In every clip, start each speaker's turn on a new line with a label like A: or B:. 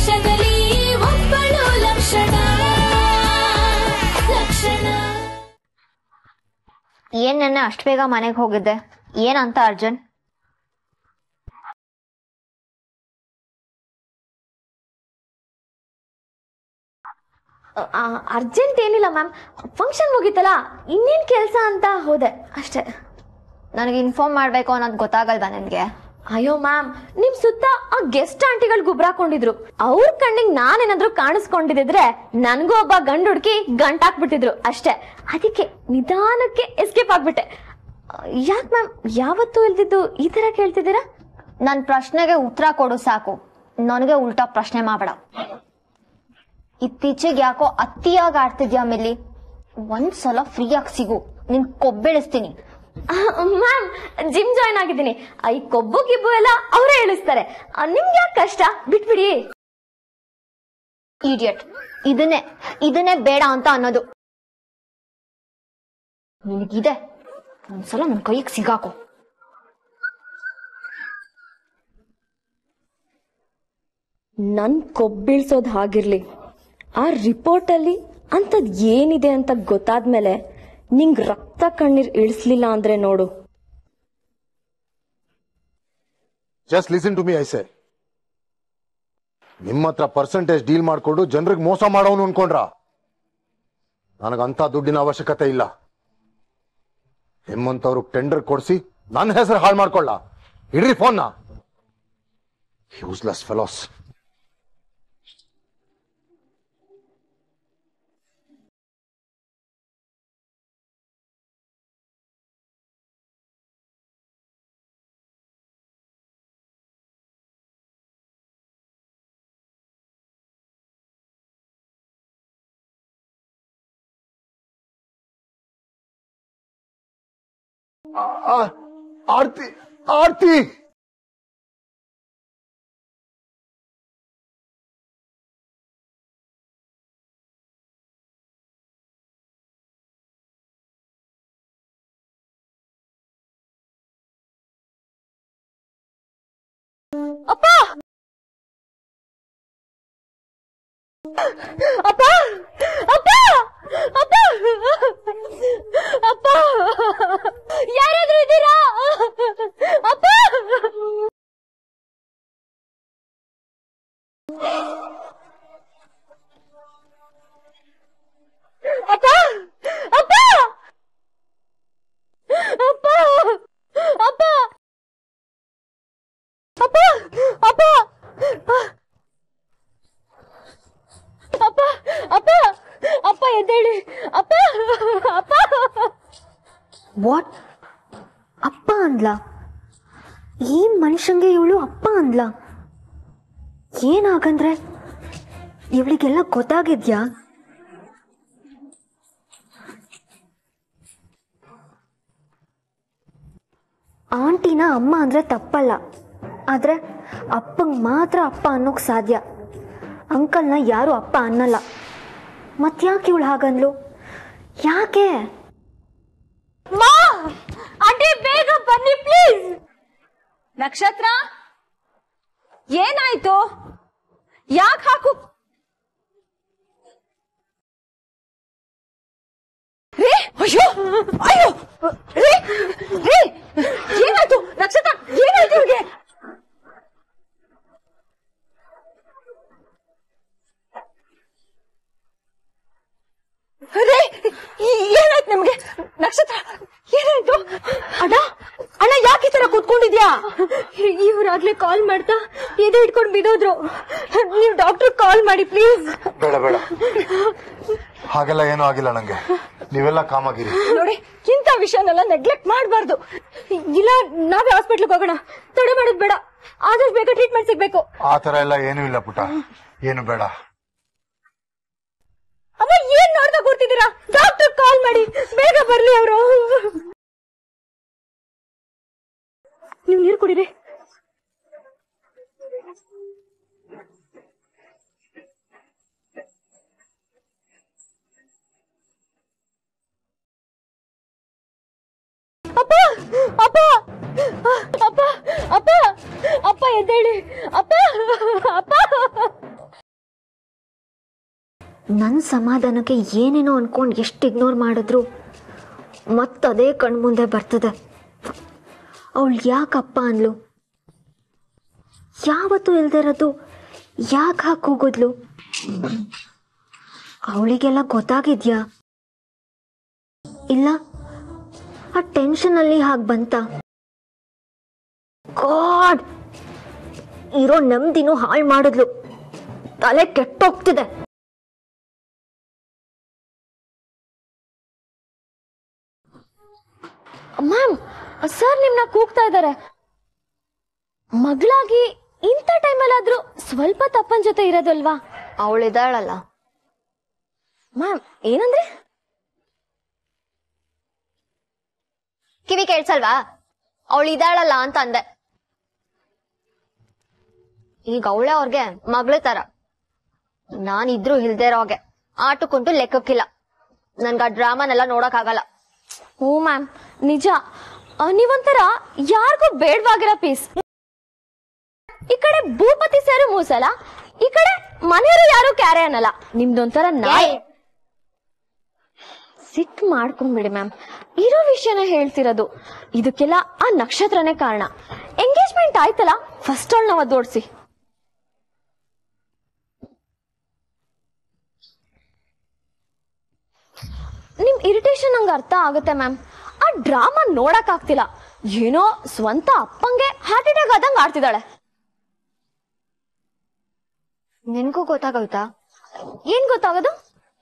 A: ಲಕ್ಷದಲ್ಲಿ ಒಬ್ಬಳು ಲಕ್ಷಣ ಲಕ್ಷಣ.
B: ಏನ್ ನೆನ್ನೆ ಅಷ್ಟು ಬೇಗ ಮನೆಗೆ ಹೋಗಿದ್ದೆ? ಏನಂತ ಅರ್ಜುನ್?
C: ಅರ್ಜೆಂಟ್ ಏನಿಲ್ಲ ಮ್ಯಾಮ್, ಫಂಕ್ಷನ್ ಮುಗೀತಲ್ಲ, ಇನ್ನೇನ್ ಕೆಲಸ ಅಂತ ಹೋದೆ ಅಷ್ಟೇ.
B: ನನಗೆ ಇನ್ಫಾರ್ಮ್ ಮಾಡ್ಬೇಕು ಅನ್ನೋದು ಗೊತ್ತಾಗಲ್ವಾ ನಿನ್ಗೆ?
C: ಅಯ್ಯೋ ಮ್ಯಾಮ್, ನಿಮ್ ಸುತ್ತ ಆ ಗೆಸ್ಟ್ ಆಂಟಿಗಳು ಗುಬ್ರಾಕೊಂಡಿದ್ರು. ಅವ್ರ ಕಣ್ಣಿಗೆ ನಾನೇನಾದ್ರೂ ಕಾಣಿಸ್ಕೊಂಡಿದ್ರೆ ನನ್ಗೂ ಒಬ್ಬ ಗಂಡು ಹುಡುಕಿ ಗಂಟಾಕ್ಬಿಟ್ಟಿದ್ರು ಅಷ್ಟೇ. ಅದಕ್ಕೆ ನಿಧಾನಕ್ಕೆ ಎಸ್ಕೇಪ್ ಆಗ್ಬಿಟ್ಟೆ. ಯಾಕೆ ಮ್ಯಾಮ್ ಯಾವತ್ತೂ ಇಲ್ದಿದ್ದು ಈ ತರ ಕೇಳ್ತಿದ್ದೀರಾ?
B: ನನ್ ಪ್ರಶ್ನೆಗೆ ಉತ್ತರ ಕೊಡು ಸಾಕು, ನನಗೆ ಉಲ್ಟಾ ಪ್ರಶ್ನೆ ಮಾಡಬೇಡ. ಇತ್ತೀಚೆಗೆ ಯಾಕೋ ಅತಿಯಾಗಿ ಆಡ್ತಿದ್ಯಾ ಮಿಲ್ಲಿ? ಒಂದ್ಸಲ ಫ್ರೀಯಾಗಿ ಸಿಗು, ನಿನ್ ಕೊಬ್ಬೆಳಿಸ್ತೀನಿ.
C: ಮ್ಯಾಮ್ ಜಿಮ್ ಜಾಯ್ನ್ ಆಗಿದ್ದೀನಿ, ಈ ಕೊಬ್ಬು ಗಿಬ್ಬು ಎಲ್ಲ ಅವರೇ ಹೇಳಿಸ್ತಾರೆ. ನಿಮ್ಗೆ ಯಾಕೆ ಕಷ್ಟ, ಬಿಟ್ಬಿಡಿ.
B: ಇಡಿಯಟ್, ಇದನ್ನೇ ಬೇಡ ಅಂತ ಅನ್ನೋದು. ನಿನಗಿದೆ, ಒಂದ್ಸಲ ನನ್ ಕೈಗೆ ಸಿಗಾಕೋ.
C: ನನ್ ಕೊಬ್ಬಿಳ್ಸೋದ್ ಹಾಗಿರ್ಲಿ, ಆ ರಿಪೋರ್ಟ್ ಅಲ್ಲಿ ಅಂತದ್ ಏನಿದೆ ಅಂತ ಗೊತ್ತಾದ್ಮೇಲೆ ನಿಂಗ್ ರಕ್ತ ಕಣ್ಣೀರ್ ಇಳಿಸ್ಲಿಲ್ಲ ಅಂದ್ರೆ ನೋಡು.
D: Just listen to me I say. ನಿಮ್ಮ ಹತ್ರ ಪರ್ಸೆಂಟೇಜ್ ಡೀಲ್ ಮಾಡ್ಕೊಂಡು ಜನರಿಗೆ ಮೋಸ ಮಾಡೋನು ಅನ್ಕೊಂಡ್ರ? ನನಗಂತ ದುಡ್ಡಿನ ಅವಶ್ಯಕತೆ ಇಲ್ಲ. ನಿಮ್ಮಂತವ್ರಿಗೆ ಟೆಂಡರ್ ಕೊಡಿಸಿ ನನ್ನ ಹೆಸರು ಹಾಳು ಮಾಡ್ಕೊಳ್ಳ. ಇಡ್ರಿ ಫೋನ್ನ, ಯೂಸ್ಲೆಸ್ ಫೆಲೋಸ್. ಆರ್ತಿ, ಆರ್ತಿ,
C: ಅಪ್ಪ ಅಪ್ಪ ಅಪ್ಪ ಅಪ್ಪ ಅಪ್ಪ, ಯಾರಾದ್ರೂ ಇದ್ದೀರಾ? ಅಪ್ಪ ಅಪ್ಪ ಅಪ್ಪ ಅಪ್ಪ ಅಪ್ಪ ಅಪ್ಪ ಅಪ್ಪ ಅಪ್ಪ ಅಪ್ಪ ಅಪ್ಪ ಎದ್ದೇಳಿ. ಅಪ್ಪ ಅಪ್ಪ.
B: ವಾಟ್? ಅಪ್ಪ ಅಂದ್ಲ? ಈ ಮನುಷ್ಯಂಗೆ ಇವಳು ಅಪ್ಪ ಅಂದ್ಲ? ಏನಾಗಂದ್ರೆ ಇವಳಿಗೆಲ್ಲ ಗೊತ್ತಾಗಿದ್ಯಾ? ಆಂಟಿನ ಅಮ್ಮ ಅಂದ್ರೆ ತಪ್ಪಲ್ಲ, ಆದ್ರೆ ಅಪ್ಪಂಗೆ ಮಾತ್ರ ಅಪ್ಪ ಅನ್ನೋಕ್ ಸಾಧ್ಯ. ಅಂಕಲ್ನ ಯಾರು ಅಪ್ಪ ಅನ್ನಲ್ಲ. ಮತ್ಯಾಕೆ ಇವಳು ಹಾಗಂದ್ಲು? ಯಾಕೆ?
C: ಆಂಟಿ ಬೇಗ ಬನ್ನಿ ಪ್ಲೀಸ್.
E: ನಕ್ಷತ್ರ, ಏನಾಯ್ತು? ಯಾಕೆ ಹಾಕು? ರೇ, ಅಯ್ಯೋ ಅಯ್ಯೋ, ರೇ ರೇ, ಏನಾಯ್ತು? ನಕ್ಷತ್ರ, ಏನಾಯ್ತು ಇವ್ರಿಗೆ? ರೇ, ಏನಾಯ್ತು ನಿಮ್ಗೆ? ನಕ್ಷತ್ರ, ಏನಾಯ್ತು? ಅಣ್ಣ ಅಣ್ಣ, ಯಾಕೆ ಈ ತರ ಕೂತ್ಕೊಂಡಿದ್ಯಾ?
C: ಇವ್ರಾಗ್ಲೇ ಕಾಲ್ ಮಾಡ್ತಾ ಎದೆ ಇಟ್ಕೊಂಡು ಬಿದ್ದೋದ್ರು. ನೀವು ಡಾಕ್ಟರ್ ಕಾಲ್ ಮಾಡಿ ಪ್ಲೀಸ್.
D: ಬೇಡ ಬೇಡ, ಹಾಗೆಲ್ಲ ಏನೂ ಆಗಿಲ್ಲ ನಂಗೆ. ನೀವೆಲ್ಲ ಕಾಮಾಗಿರಿ.
E: ನೋಡಿ, ಇಂಥ ವಿಷಯನೆಲ್ಲ ನೆಗ್ಲೆಕ್ಟ್ ಮಾಡಬಾರ್ದು.
C: ಇಲ್ಲ, ನಾವೇ ಹಾಸ್ಪಿಟ್ಲಿಗೆ ಹೋಗೋಣ. ತಡ ಮಾಡೋದು ಬೇಡ, ಆದಷ್ಟು ಬೇಗ ಟ್ರೀಟ್ಮೆಂಟ್ ಸಿಗ್ಬೇಕು.
D: ಆ ತರ ಎಲ್ಲ ಏನೂ ಇಲ್ಲ ಪುಟ, ಏನು ಬೇಡ.
C: ಅಮ್ಮ, ಏನ್ ನೋಡ್ತಾ ಕೂರ್ತಿದ್ದೀರಾ? ಡಾಕ್ಟರ್ ಕಾಲ್ ಮಾಡಿ, ಬೇಗ ಬರ್ಲಿ ಅವರು. ನೀವು ನೀರು ಕುಡೀರಿ. ಅಪ್ಪ ಅಪ್ಪ ಅಪ್ಪ ಅಪ್ಪ ಅಪ್ಪ ಎದ್ದೇಳಿ. ಅಪ್ಪ ಅಪ್ಪ
B: ನನ್ನ ಸಮಾಧಾನಕ್ಕೆ ಏನೇನೋ ಅನ್ಕೊಂಡು ಎಷ್ಟು ಇಗ್ನೋರ್ ಮಾಡಿದ್ರು ಮತ್ತದೇ ಕಣ್ಮುಂದೆ ಬರ್ತದೆ. ಅವಳು ಯಾಕಪ್ಪ ಅನ್ಲು, ಯಾವತ್ತೂ ಇಲ್ದಿರೋದು ಯಾಕೆ ಹಾಕಿ ಹೋಗಿದ್ಲು? ಅವಳಿಗೆಲ್ಲ ಗೊತ್ತಾಗಿದ್ಯಾ ಇಲ್ಲ ಆ ಟೆನ್ಷನಲ್ಲಿ ಹಾಗೆ ಬಂತ? ಗಾಡ್, ಇರೋ ನೆಮ್ಮದಿನೂ ಹಾಳು ಮಾಡಿದ್ಲು. ತಲೆ ಕೆಟ್ಟೋಗ್ತಿದೆ.
C: ಮ್ಯಾಮ್, ಸರ್ ನಿಮ್ನ ಕೂಗ್ತಾ ಇದ್ದಾರೆ. ಮಗಳಾಗಿ ಇಂಥ ಟೈಮಲ್ಲಾದ್ರೂ ಸ್ವಲ್ಪ ತಪ್ಪನ್ ಜೊತೆ ಇರೋದಲ್ವಾ?
B: ಅವಳಿದಾಳಲ್ಲ.
C: ಮ್ಯಾಮ್, ಏನಂದ್ರೆ?
B: ಕಿವಿ ಕೇಳ್ಸಲ್ವಾ? ಅವಳಿದಾಳಲ್ಲ ಅಂತ ಅಂದೆ. ಈಗ ಅವಳೇ ಅವ್ರಿಗೆ ಮಗಳ ತರ. ನಾನಿದ್ರು ಇಲ್ದೇ ಇರೋಗೆ ಆಟಕ್ಕುಂಟು ಲೆಕ್ಕಕ್ಕಿಲ್ಲ. ನನ್ಗ ಆ ಡ್ರಾಮಾನೆಲ್ಲ ನೋಡಕ್ ಆಗಲ್ಲ.
C: ಓ ಮ್ಯಾಮ್, ನಿಜ. ನೀವೊಂಥರ ಯಾರಿಗೂ ಬೇಡವಾಗಿರೋ ಪೀಸ್. ಈ ಕಡೆ ಭೂಪತಿ ಸೇರು ಮೂಸಲ, ಈ ಕಡೆ ಮನೆಯವರು ಯಾರು ಕ್ಯಾರೆ ಅನ್ನಲ್ಲ. ನಿಮ್ದೊಂಥರ ನಾಯಿ. ಸಿಟ್ ಮಾಡ್ಕೊಂಡ್ಬಿಡಿ ಮ್ಯಾಮ್, ಇರೋ ವಿಷಯನ ಹೇಳ್ತಿರೋದು. ಇದಕ್ಕೆಲ್ಲ ಆ ನಕ್ಷತ್ರನೇ ಕಾರಣ. ಎಂಗೇಜ್ಮೆಂಟ್ ಆಯ್ತಲ್ಲ, ಫಸ್ಟ್ ಅವಳು ನಾವು ಅದೋಡ್ಸಿ. ನಿಮ್ ಇರಿಟೇಷನ್ ನಂಗೆ ಅರ್ಥ ಆಗುತ್ತೆ ಮ್ಯಾಮ್. ಆ ಡ್ರಾಮಾ ನೋಡಕ್ ಆಗ್ತಿಲ್ಲ. ಏನೋ ಸ್ವಂತ ಅಪ್ಪಂಗೆ ಹಾರ್ಟ್ ಅಟ್ಯಾಕ್ ಆದಂಗ ಆಡ್ತಿದ್ದಾಳೆ.
B: ನಿನ್ಗೂ ಗೊತ್ತಾಗೋಯ್ತಾ?
C: ಏನ್ ಗೊತ್ತಾಗೋದು?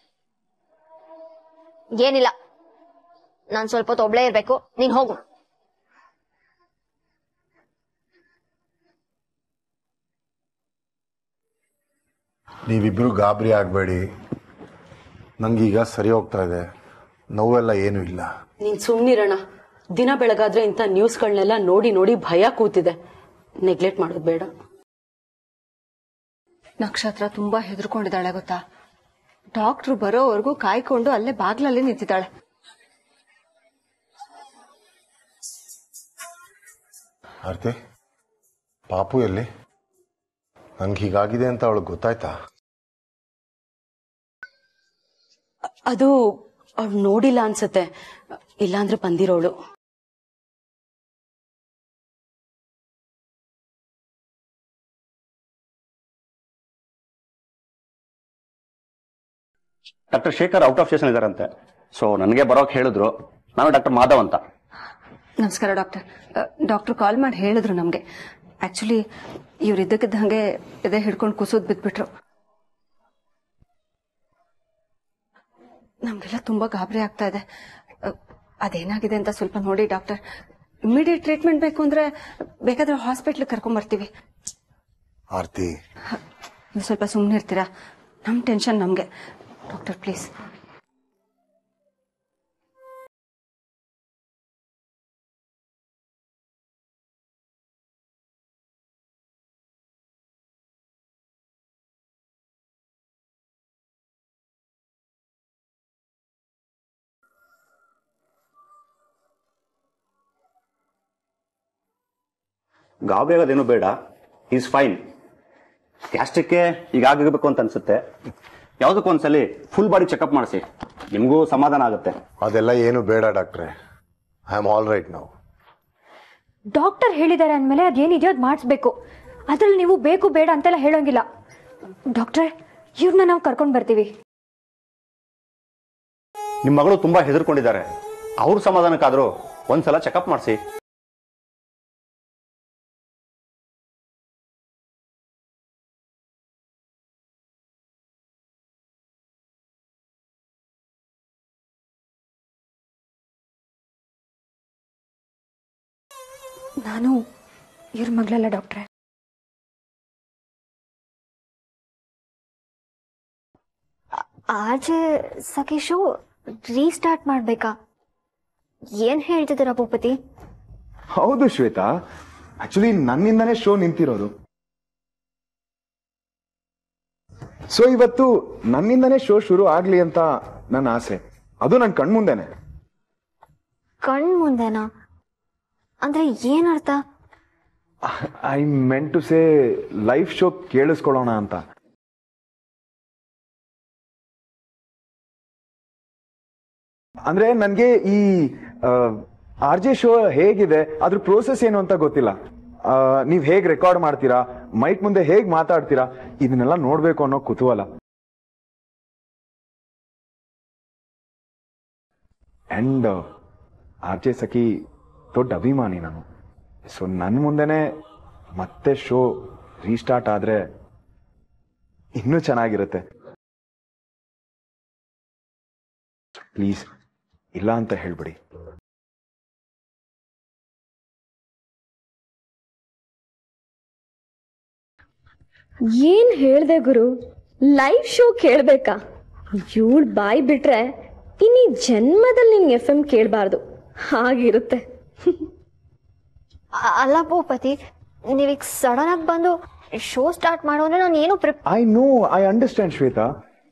B: ಏನಿಲ್ಲ, ನಾನ್ ಸ್ವಲ್ಪ ಹೊತ್ತು ಒಬ್ಳೇ ಇರ್ಬೇಕು. ನೀನ್ ಹೋಗು.
D: ನೀವಿಬ್ರು ಗಾಬರಿ ಆಗಬೇಡಿ. ನಂಗೀಗ ಸರಿ ಹೋಗ್ತಾ ಇದೆ. ನೋವೆಲ್ಲ ಏನೂ ಇಲ್ಲ.
E: ನೀನ್ ಸುಮ್ನಿರಣ. ದಿನ ಬೆಳಗಾದ್ರೆ ಇಂಥ ನ್ಯೂಸ್ಗಳನ್ನೆಲ್ಲ ನೋಡಿ ನೋಡಿ ಭಯ ಕೂತಿದೆ. ನೆಗ್ಲೆಕ್ಟ್ ಮಾಡೋದು ಬೇಡ.
F: ನಕ್ಷತ್ರ ತುಂಬಾ ಹೆದರ್ಕೊಂಡಿದ್ದಾಳೆ ಗೊತ್ತಾ? ಡಾಕ್ಟ್ರು ಬರೋವರೆಗೂ ಕಾಯ್ಕೊಂಡು ಅಲ್ಲೇ ಬಾಗ್ಲಲ್ಲಿ ನಿಂತಿದ್ದಾಳೆ.
D: ಆರ್ತಿ, ಪಾಪು ಎಲ್ಲಿ? ನಂಗೆ ಹೀಗಾಗಿದೆ ಅಂತ ಅವಳಿಗೆ ಗೊತ್ತಾಯ್ತಾ?
E: ಅದು ಅವ್ಳು ನೋಡಿಲ್ಲ ಅನ್ಸತ್ತೆ. ಇಲ್ಲಾಂದ್ರೆ ಬಂದಿರೋಳು.
G: Doctor Shekhar out of station ಇದಾರಂತೆ. ಸೊ ನನಗೆ ಬರೋಕ್ ಹೇಳಿದ್ರು. ನಾನು ಡಾಕ್ಟರ್ ಮಾಧವ್ ಅಂತ.
F: ನಮಸ್ಕಾರ ಡಾಕ್ಟರ್. ಡಾಕ್ಟರ್ ಕಾಲ್ ಮಾಡಿ ಹೇಳಿದ್ರು ನಮ್ಗೆ. ಆಕ್ಚುಲಿ ಇವ್ರು ಇದ್ದಕ್ಕಿದ್ದಂಗೆ ಎದೆ ಹಿಡ್ಕೊಂಡು ಕುಸೋದ್ ಬಿದ್ಬಿಟ್ರು. ನಮ್ಗೆಲ್ಲ ತುಂಬಾ ಗಾಬರಿ ಆಗ್ತಾ ಇದೆ. ಅದೇನಾಗಿದೆ ಅಂತ ಸ್ವಲ್ಪ ನೋಡಿ ಡಾಕ್ಟರ್. ಇಮಿಡಿಯೇಟ್ ಟ್ರೀಟ್ಮೆಂಟ್ ಬೇಕು ಅಂದ್ರೆ ಬೇಕಾದ್ರೆ ಹಾಸ್ಪಿಟ್ಲ್ ಕರ್ಕೊಂಡ್ ಬರ್ತೀವಿ.
D: ಆರ್ತಿ,
F: ನೀವು ಸ್ವಲ್ಪ ಸುಮ್ಮನೆ ಇರ್ತೀರಾ? ನಮ್ ಟೆನ್ಷನ್ ನಮ್ಗೆ. Doctor please.
G: ಗಾಬರಿ ಆಗೋದೇನು ಬೇಡ. Is fine. ಗ್ಯಾಸ್ಟ್ರಿಕ್ಗೆ ಈಗ ಆಗಬೇಕು ಅಂತ ಅನ್ಸುತ್ತೆ. ಯಾವುದಕ್ಕೊಂದ್ಸಲಿ ಫುಲ್ ಬಾಡಿ ಚೆಕಪ್ ಮಾಡಿಸಿ, ನಿಮಗೂ ಸಮಾಧಾನ ಆಗುತ್ತೆ.
D: ಅದೆಲ್ಲ ಏನು ಬೇಡ ಡಾಕ್ಟ್ರೆ. I am all right now.
C: Doctor ಹೇಳಿದ್ದಾರೆ ಅಂದಮೇಲೆ ಅದೇನಿದೆಯೋ ಅದು ಮಾಡಿಸ್ಬೇಕು. ಅದ್ರಲ್ಲಿ ನೀವು ಬೇಕು ಬೇಡ ಅಂತೆಲ್ಲ ಹೇಳೋಂಗಿಲ್ಲ. ಡಾಕ್ಟ್ರೆ, ಇವ್ರನ್ನ ನಾವು ಕರ್ಕೊಂಡು ಬರ್ತೀವಿ.
G: ನಿಮ್ಮ ಮಗಳು ತುಂಬಾ ಹೆದರ್ಕೊಂಡಿದ್ದಾರೆ. ಅವ್ರ ಸಮಾಧಾನಕ್ಕಾದ್ರೂ ಒಂದ್ಸಲ ಚೆಕಪ್ ಮಾಡಿಸಿ.
C: ನಾನು ಇವ್ರ ಮಗಳಲ್ಲ ಡಾಕ್ಟ್ರೆ.
B: ಆಚೆ ಸಖಿ ರೀಸ್ಟಾರ್ಟ್ ಮಾಡ್ಬೇಕಾ? ಏನ್ ಹೇಳ್ತಿದ್ದೀರಾ ಭೂಪತಿ?
H: ಹೌದು ಶ್ವೇತಾ, ಆಕ್ಚುಲಿ ನನ್ನಿಂದಾನೇ ಶೋ ನಿಂತಿರೋದು. ಸೊ ಇವತ್ತು ನನ್ನಿಂದಾನೇ ಶೋ ಶುರು ಆಗ್ಲಿ ಅಂತ ನನ್ನ ಆಸೆ. ಅದು ನನ್ ಕಣ್ಮುಂದೆನೆ.
B: ಕಣ್ಮುಂದೆನಾ ಅಂದ್ರೆ ಏನರ್ಥ?
H: I meant to say live show ಕೇಳಿಸ್ಕೊಳ್ಳೋಣ ಅಂತ. ಅಂದ್ರೆ ನನ್ಗೆ ಈ RJ ಶೋ ಹೇಗಿದೆ ಅದ್ರ ಪ್ರೋಸೆಸ್ ಏನು ಅಂತ ಗೊತ್ತಿಲ್ಲ. ನೀವ್ ಹೇಗ್ ರೆಕಾರ್ಡ್ ಮಾಡ್ತೀರಾ, ಮೈಕ್ ಮುಂದೆ ಹೇಗ್ ಮಾತಾಡ್ತೀರಾ, ಇದನ್ನೆಲ್ಲ ನೋಡ್ಬೇಕು ಅನ್ನೋ ಕುತೂಹಲ. ಅಂಡ್ RJ ಸಖಿ ದೊಡ್ಡ ಅಭಿಮಾನಿ ನಾನು. ಸೊ ನನ್ ಮುಂದೆನೆ ಮತ್ತೆ ಶೋ ರೀಸ್ಟಾರ್ಟ್ ಆದ್ರೆ ಇನ್ನೂ ಚೆನ್ನಾಗಿರುತ್ತೆ. ಪ್ಲೀಸ್ ಇಲ್ಲ ಅಂತ ಹೇಳ್ಬಿಡಿ.
C: ಏನ್ ಹೇಳ್ದೆ ಗುರು, ಲೈವ್ ಶೋ ಕೇಳ್ಬೇಕಾ? ಇವಳು ಬಾಯ್ ಬಿಟ್ರೆ ಇನ್ನೀ ಜನ್ಮದಲ್ಲಿ ನಿನ್ಗೆ FM ಕೇಳಬಾರ್ದು ಹಾಗಿರುತ್ತೆ.
B: ಅಲ್ಲ ಭೂಪತಿ, ನೀವೀಗ ಸಡನ್ ಆಗಿ ಬಂದು ಶೋ ಸ್ಟಾರ್ಟ್ ಮಾಡೋದ್ರೆ ನಾನು ಏನು
H: ಐ ಅಂಡರ್ಸ್ಟ್ಯಾಂಡ್ ಶ್ವೇತಾ.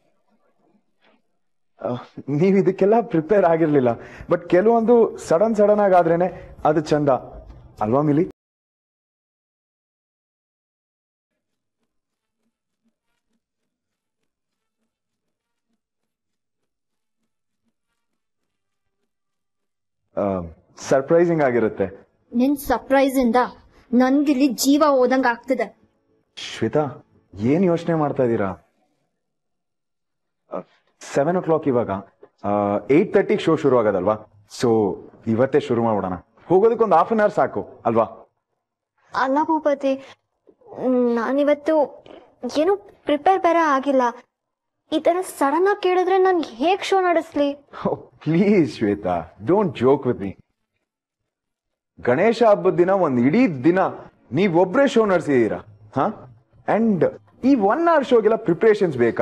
H: ನೀವ್ ಇದಕ್ಕೆಲ್ಲ ಪ್ರಿಪೇರ್ ಆಗಿರ್ಲಿಲ್ಲ. ಬಟ್ ಕೆಲವೊಂದು ಸಡನ್ ಆಗಿ ಆದ್ರೇನೆ ಅದು ಚಂದ ಅಲ್ವಾ ಮಿಲಿ? ಸರ್ಪ್ರೈಸಿಂಗ್ ಆಗಿರುತ್ತೆ.
B: ನಿನ್ ಸರ್ಪ್ರೈಸ್ ಇಂದ ನನ್ಗಿಲ್ಲಿ ಜೀವ ಹೋದಂಗ ಆಗ್ತಿದೆ.
H: ಶ್ವೇತಾ, ಏನ್ ಯೋಚನೆ ಮಾಡ್ತಾ ಇದ್ದೀರಾ? 7 o'clock ಇವಾಗ, 8:30 ಶೋ ಶುರು ಆಗೋದಲ್ವಾ? ಸೊ ಇವತ್ತೇ ಶುರು ಮಾಡೋಣ. ಹೋಗೋದಕ್ಕೊಂದು ½ an hour ಸಾಕು ಅಲ್ವಾ?
B: ಅಲ್ಲ ಭೂಪತಿ, ನಾನಿವತ್ತು ಏನು ಪ್ರಿಪೇರ್ ಬೇರೆ ಆಗಿಲ್ಲ. ಈ ತರ ಸಡನ್ ಆಗಿ ಕೇಳಿದ್ರೆ ನಾನು ಹೇಗ್ ಶೋ ನಡೆಸ್ಲಿ?
H: Please Shweta, don't joke with me. Ganesha ಹಬ್ಬದ ದಿನ ಒಂದ್ ಇಡೀ ದಿನ ನೀವೊಬ್ರೇ ಶೋ ನಡೆಸಿದೀರಾ. ಅಂಡ್ ಈ 1 hour ಶೋಗೆಲ್ಲ ಪ್ರಿಪರೇಷನ್ಸ್ ಬೇಕಾ?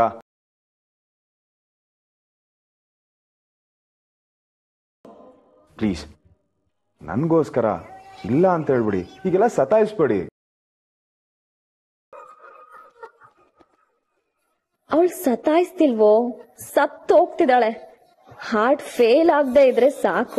H: ಪ್ಲೀಸ್ ನನ್ಗೋಸ್ಕರ ಇಲ್ಲ ಅಂತ ಹೇಳ್ಬಿಡಿ. ಈಗೆಲ್ಲ ಸತಾಯಿಸ್ಬೇಡಿ.
C: ಅವಳು ಸತಾಯಿಸ್ತಿಲ್ವೋ, ಸತ್ತು ಹೋಗ್ತಿದ್ದಾಳೆ. ಹಾರ್ಟ್ ಫೇಲ್ ಆಗದೆ ಇದ್ರೆ ಸಾಕು.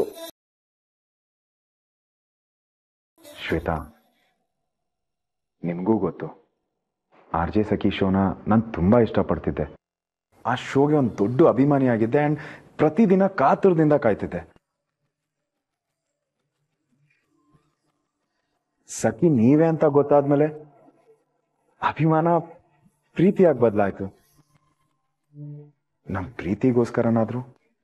H: ಶ್ವೇತಾ, ನಿಮ್ಗೂ ಗೊತ್ತು RJ ಸಖಿ ಶೋನ ನಾನು ತುಂಬಾ ಇಷ್ಟಪಡ್ತಿದ್ದೆ. ಆ ಶೋಗೆ ಒಂದು ದೊಡ್ಡ ಅಭಿಮಾನಿ ಆಗಿದ್ದೆ ಅಂಡ್ ಪ್ರತಿದಿನ ಕಾತುರದಿಂದ ಕಾಯ್ತಿದ್ದೆ. ಸಖಿ ನೀವೇ ಅಂತ ಗೊತ್ತಾದ್ಮೇಲೆ ಅಭಿಮಾನ ಪ್ರೀತಿಯಾಗಿ ಬದಲಾಯ್ತು. ನಮ್ ಪ್ರೀತಿಗೋಸ್ಕರನಾದ್ರೂ.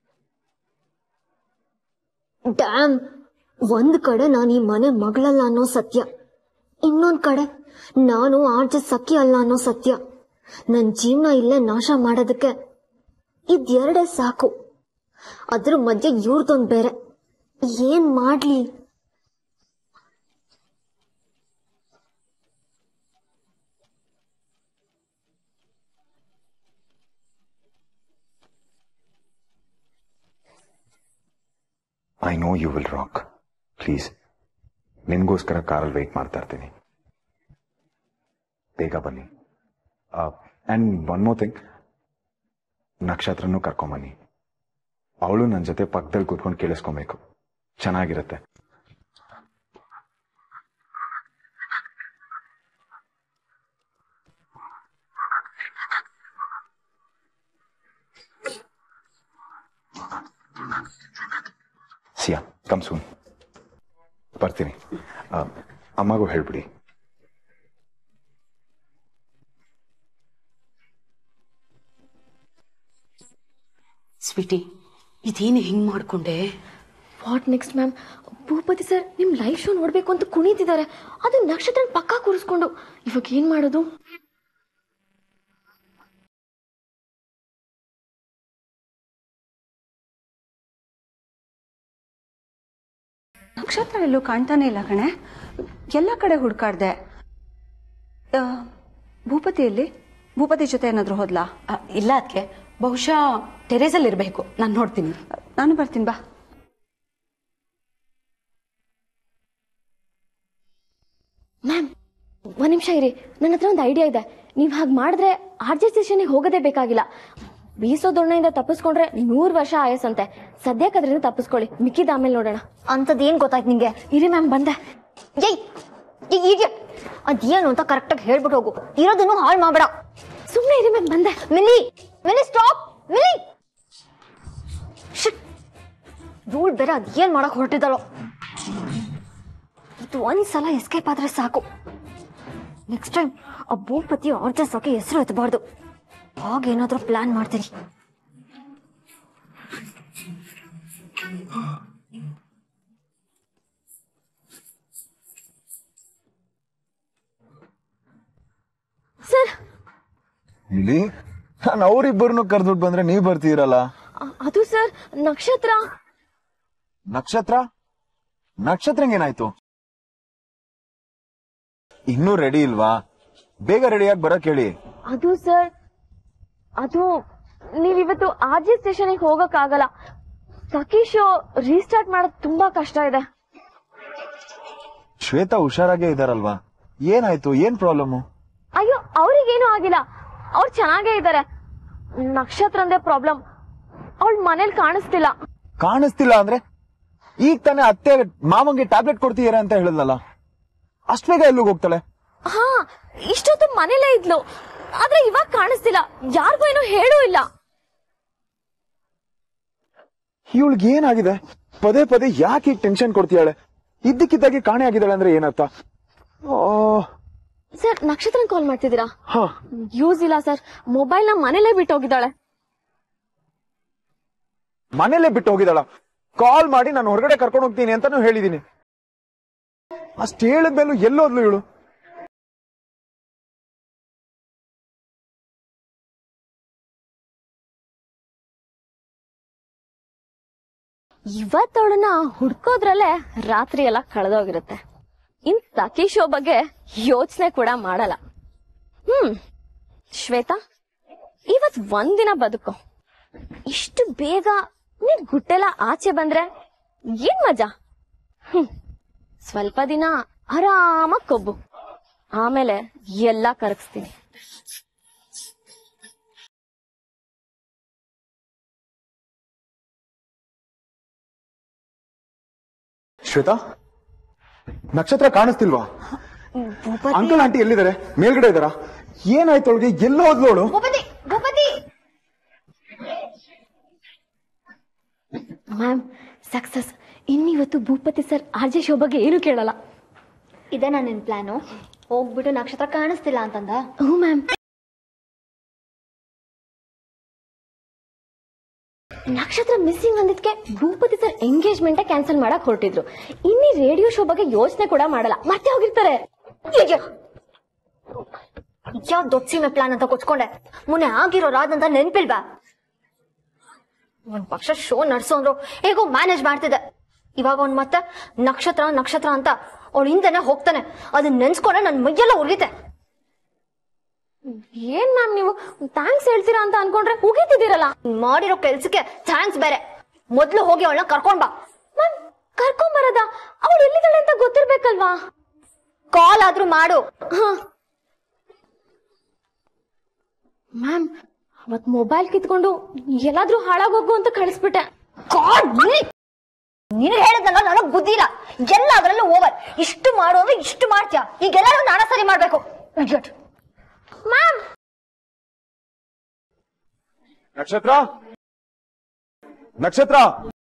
B: ಡ್ಯಾಮ್, ಒಂದ್ ಕಡೆ ನಾನು ಈ ಮನೆ ಮಗಳಲ್ಲ ಅನ್ನೋ ಸತ್ಯ, ಇನ್ನೊಂದ್ ಕಡೆ ನಾನು RJ ಸಖಿ ಅಲ್ಲ ಅನ್ನೋ ಸತ್ಯ. ನನ್ ಜೀವನ ಇಲ್ಲೇ ನಾಶ ಮಾಡೋದಕ್ಕೆ ಇದೆರಡೇ ಸಾಕು. ಅದ್ರ ಮಧ್ಯೆ ಇವ್ರದೊಂದ್ ಬೇರೆ. ಏನ್ ಮಾಡ್ಲಿ?
H: I know you will rock. Please, ನಿನ್ಗೋಸ್ಕರ ಕಾರಲ್ಲಿ ವೆಯ್ಟ್ ಮಾಡ್ತಾ ಇರ್ತೀನಿ. ಬೇಗ ಬನ್ನಿ. ಅಂಡ್ ಒನ್ ಮೋರ್ ಥಿಂಗ್, ನಕ್ಷತ್ರನೂ ಕರ್ಕೊಂಬನ್ನಿ. ಅವಳು ನನ್ನ ಜೊತೆ ಪಕ್ಕದಲ್ಲಿ ಕೂತ್ಕೊಂಡು ಕೇಳಿಸ್ಕೊಬೇಕು. ಚೆನ್ನಾಗಿರುತ್ತೆ. Siya, come soon. ಬರ್ತೀನಿ. ಅಮ್ಮಗೂ ಹೇಳ್ಬಿಡಿ.
E: ಸ್ವೀಟಿ, ಇದೇನು ಹಿಂಗ್ ಮಾಡ್ಕೊಂಡೆ?
C: What next ma'am? Bhupathi sir ನಿಮ್ ಲೈವ್ ಶೋ ನೋಡ್ಬೇಕು ಅಂತ ಕುಣಿತಿದ್ದಾರೆ. ಅದು ನಕ್ಷತ್ರ ಪಕ್ಕಾ ಕೂರಿಸ್ಕೊಂಡು ಇವಾಗ ಏನ್ ಮಾಡೋದು?
F: ನಕ್ಷತ್ರ ಎಲ್ಲೂ ಕಾಣ್ತಾನೆ ಇಲ್ಲ ಕಣೆ. ಎಲ್ಲ ಕಡೆ ಹುಡ್ಕಾಡ್ದೆ. ಭೂಪತಿಯಲ್ಲಿ ಭೂಪತಿ ಜೊತೆ ಏನಾದ್ರು ಹೋದ್ಲಾ?
E: ಇಲ್ಲ ಅದಕ್ಕೆ, ಬಹುಶಃ ಟೆರೇಸಲ್ಲಿ ಇರಬೇಕು. ನಾನು ನೋಡ್ತೀನಿ.
F: ನಾನು ಬರ್ತೀನಿ, ಬಾ.
C: ಮ್ಯಾಮ್, ಒಂದ್ ನಿಮಿಷ ಇರಿ, ನನ್ನ ಹತ್ರ ಒಂದು ಐಡಿಯಾ ಇದೆ. ನೀವ್ ಹಾಗೆ ಮಾಡಿದ್ರೆ RJ ಸ್ಟೇಷನ್ಗೆ ಹೋಗೋದೇ ಬೇಕಾಗಿಲ್ಲ. ಬೀಸೋ ದೊಣ್ಣೆಯಿಂದ ತಪ್ಪಿಸ್ಕೊಂಡ್ರೆ 100 ವರ್ಷ ಆಯಸ್ಸಂತೆ. ಸದ್ಯಕ್ಕೆ ಅದರಿಂದ ತಪ್ಪಿಸ್ಕೊಳ್ಳಿ, ಮಿಕ್ಕಿದ ಆಮೇಲೆ ನೋಡೋಣ.
B: ಅಂತದೇನ್ ಗೊತ್ತಾಯ್ತು ನಿಂಗೆ?
C: ಇರಿ ಮ್ಯಾಮ್, ಬಂದೆ.
B: ಅದೇನು ಅಂತ ಕರೆಕ್ಟಾಗಿ ಹೇಳ್ಬಿಟ್ಟು ಹೋಗು. ಇರೋದನ್ನು ಹಾಳು ಮಾಡ್ಬೇಡ.
C: ಸುಮ್ಮನೆ ಇರಿ ಮ್ಯಾಮ್, ಬಂದೆ.
B: ಮಿಲಿ, ಮಿಲಿ ಸ್ಟಾಪ್, ಮಿಲಿ. ಇವಳು ಬೇರೆ ಅದೇನ್ ಮಾಡಕ್ ಹೊರಟಿದ್ದಾಳೋ. ಇದು ಒಂದ್ಸಲ ಎಸ್ಕೇಪ್ ಆದ್ರೆ ಸಾಕು. ನೆಕ್ಸ್ಟ್ ಟೈಮ್ ಆ ಭೂಪತಿ ಆರ್ಜಸಕ್ಕೆ ಹೆಸರು ಎತ್ತಬಾರ್ದು. ಹಾಗೇನಾದ್ರೂ ಪ್ಲಾನ್ ಮಾಡ್ತೀನಿ.
C: ಸರ್
H: ಇಲ್ಲಿ ನಾನು ಅವರಿಬ್ಬರನ್ನು ಕರೆದ್ಬಿಟ್ಟು ಬಂದ್ರೆ ನೀವ್ ಬರ್ತೀರಲ್ಲ.
C: ಅದು ಸರ್ ನಕ್ಷತ್ರ
H: ನಕ್ಷತ್ರಂಗೇನಾಯ್ತು? ಇನ್ನೂ ರೆಡಿ ಇಲ್ವಾ? ಬೇಗ ರೆಡಿಯಾಗಿ ಬರಕ್ ಹೇಳಿ.
C: ಅದು ಸರ್ ಅದು ನೀವಿವತ್ತು ಆರ್ಜಿ ಸ್ಟೇಷನ್ಗೆ ಹೋಗಕ್ ಆಗಲ್ಲ. ಸಖಿ ಶೋ ರೀಸ್ಟಾರ್ಟ್ ಮಾಡೋದು ತುಂಬಾ ಕಷ್ಟ ಇದೆ.
H: ಶ್ವೇತಾ ಹುಷಾರಾಗೇ ಇದಾರಲ್ವಾ? ಏನಾಯ್ತು? ಏನ್ ಪ್ರಾಬ್ಲಮ್?
C: ಅಯ್ಯೋ ಅವ್ರಿಗೇನು ಆಗಿಲ್ಲ, ಅವ್ರು ಚೆನ್ನಾಗೇ ಇದ್ದಾರೆ. ನಕ್ಷತ್ರಂದೇ ಪ್ರಾಬ್ಲಮ್. ಅವಳ ಮನೇಲಿ
H: ಕಾಣಿಸ್ತಿಲ್ಲ ಅಂದ್ರೆ ಈಗ ತಾನೇ ಅತ್ತೆ ಮಾವಂಗೆ ಟ್ಯಾಬ್ಲೆಟ್ ಕೊಡ್ತೀರಾ ಅಂತ ಹೇಳಿದ್ನಲ್ಲ, ಅಷ್ಟ್ ಬೇಗ ಎಲ್ಲಿಗೆ ಹೋಗ್ತಾಳೆ?
C: ಹಾ, ಇಷ್ಟೊತ್ತು ಮನೇಲೇ ಇದ್ಲು, ಆದ್ರೆ ಇವಾಗ ಕಾಣಿಸ್ತಿಲ್ಲ. ಯಾರಿಗೂ ಏನೋ ಹೇಳೂ ಇಲ್ಲ.
H: ಇವಳಿಗೆ ಏನಾಗಿದೆ? ಪದೇ ಪದೇ ಯಾಕೆ ಈಗ ಟೆನ್ಷನ್ ಕೊಡ್ತೀಯಾಳೆ? ಇದ್ದಕ್ಕಿದ್ದಾಗೆ ಕಾಣೆ ಆಗಿದ್ದಾಳೆ ಅಂದ್ರೆ ಏನರ್ಥ?
C: ಸರ್, ನಕ್ಷತ್ರ ಕಾಲ್ ಮಾಡ್ತಿದ್ದೀರಾ? ಯೂಸ್ ಇಲ್ಲ ಸರ್, ಮೊಬೈಲ್ ನ ಮನೇಲೇ ಬಿಟ್ಟು ಹೋಗಿದ್ದಾಳೆ.
H: ಮನೇಲೆ ಬಿಟ್ಟು ಹೋಗಿದ್ದಾಳ? ಕಾಲ್ ಮಾಡಿ ನಾನು ಹೊರಗಡೆ ಕರ್ಕೊಂಡು ಹೋಗ್ತೀನಿ ಅಂತಾನು ಹೇಳಿದೀನಿ. ಅಷ್ಟ್ ಹೇಳಿದ್ಮೇಲೂ ಎಲ್ಲೋದ್ಲು ಇವಳು?
C: ಇವತ್ತವಳನ್ನ ಹುಡ್ಕೋದ್ರಲ್ಲೇ ರಾತ್ರಿ ಎಲ್ಲ ಕಳೆದೋಗಿರುತ್ತೆ. ಇನ್ ಸಖಿ ಶೋ ಬಗ್ಗೆ ಯೋಚನೆ ಕೂಡ ಮಾಡಲ್ಲ. ಶ್ವೇತಾ, ಇವತ್ ಒಂದಿನ ಬದುಕು. ಇಷ್ಟು ಬೇಗ ನೀನ್ ಗುಟ್ಟೆಲ್ಲ ಆಚೆ ಬಂದ್ರೆ ಏನ್ ಮಜಾ. ಸ್ವಲ್ಪ ದಿನ ಆರಾಮಾಗಿ ಕೊಬ್ಬು, ಆಮೇಲೆ ಎಲ್ಲ ಕರಗಿಸ್ತೀನಿ.
H: ಶ್ವೇತಾ, ನಕ್ಷತ್ರ ಕಾಣಿಸ್ತಿಲ್ವಾ? ಅಂಕಲ್ ಆಂಟಿ ಎಲ್ಲಿದ್ದಾರೆ? ಮೇಲ್ಗಡೆ ಇದ್ದಾರಾ? ಏನಾಯ್ತು ಅವಳಿಗೆ? ಎಲ್ಲ ಹೋದ್ಲೋಳು?
C: Ma'am, success. ಇನ್ನಿವತ್ತು ಭೂಪತಿ ಸರ್ ಆರ್ಜೆ ಶೋ ಬಗ್ಗೆ ಏನು ಕೇಳಲ್ಲ.
B: ಇದೇ ನನ್ನ ಪ್ಲಾನು. ಹೋಗ್ಬಿಟ್ಟು ನಕ್ಷತ್ರ ಕಾಣಿಸ್ತಿಲ್ಲ ಅಂತಂದ.
C: ಹ್ಞೂ ಮ್ಯಾಮ್. ನಕ್ಷತ್ರ ಮಿಸ್ಸಿಂಗ್ ಅಂದಿದ್ಕೆ ಭೂಪತಿ ಸರ್ ಎಂಗೇಜ್ಮೆಂಟ್ ಕ್ಯಾನ್ಸಲ್ ಮಾಡಕ್ ಹೊರಟಿದ್ರು. ಇನ್ನಿ ರೇಡಿಯೋ ಶೋ ಬಗ್ಗೆ ಯೋಚನೆ ಕೂಡ ಮಾಡಲ್ಲ, ಮತ್ತೆ ಹೋಗಿರ್ತಾರೆ.
B: ಯಾವ ದೊಡ್ಡ ಸೀಮೆ ಪ್ಲಾನ್ ಅಂತ ಕೊಚ್ಕೊಂಡೆ. ಮೊನ್ನೆ ಆಗಿರೋ ರಾದಂತ ನೆನ್ಪಿಲ್ವಾ? ಒಂದ್ ಪಕ್ಷ ಶೋ ನಡ್ಸೋಂದ್ರು ಹೇಗೋ ಮ್ಯಾನೇಜ್ ಮಾಡ್ತಿದ್ದೆ. ಇವಾಗ ಅವ್ನ್ ಮತ್ತೆ ನಕ್ಷತ್ರ ಅಂತ ಅವ್ಳ ಹಿಂದೆನೆ ಹೋಗ್ತಾನೆ. ಅದನ್ನ ನೆನ್ಸ್ಕೊಂಡ್ರೆ ನನ್ ಮೈಯೆಲ್ಲ ಉರಿತೆ.
C: ಏನ್ ಮ್ಯಾಮ್ ನೀವು ಥ್ಯಾಂಕ್ಸ್ ಹೇಳ್ತೀರಾ ಅಂತ ಅನ್ಕೊಂಡ್ರೆ ಉಗಿತಿದ್ದೀರಲ್ಲ.
B: ಮಾಡಿರೋ ಕೆಲ್ಸಕ್ಕೆ ಥ್ಯಾಂಕ್ಸ್ ಬೇರೆ. ಮೊದ್ಲು ಹೋಗಿ ಅವಳನ್ನ ಕರ್ಕೊಂಡ್ ಬಾ.
C: ಮ್ಯಾಮ್, ಕರ್ಕೊಂಡ್ ಬರೋದ? ಅವಳು ಎಲ್ಲಿದ್ದಾಳೆ ಅಂತ ಗೊತ್ತಿರ್ಬೇಕಲ್ವಾ?
B: ಕಾಲ್ ಆದ್ರೂ ಮಾಡು.
C: ಮ್ಯಾಮ್, ಅವತ್ ಮೊಬೈಲ್ ಕಿತ್ಕೊಂಡು ಎಲ್ಲಾದ್ರೂ ಹಾಳಾಗೋಗು ಅಂತ ಕಳಿಸ್ಬಿಟ್ಟೆ.
B: ನೀನು ಹೇಳಿದ್ನಲ್ಲ, ನನಗ್ ಬುದ್ಧಿ ಇಲ್ಲ. ಎಲ್ಲ ಅದ್ರಲ್ಲೂ ಓವರ್. ಇಷ್ಟು ಮಾಡು ಅಂದ್ರೆ ಇಷ್ಟು ಮಾಡ್ತೀಯ. ಈಗೆಲ್ಲರೂ ನಾನ ಸರಿ ಮಾಡ್ಬೇಕು.
C: ಮ್ಯಾಮ್,
H: ನಕ್ಷತ್ರ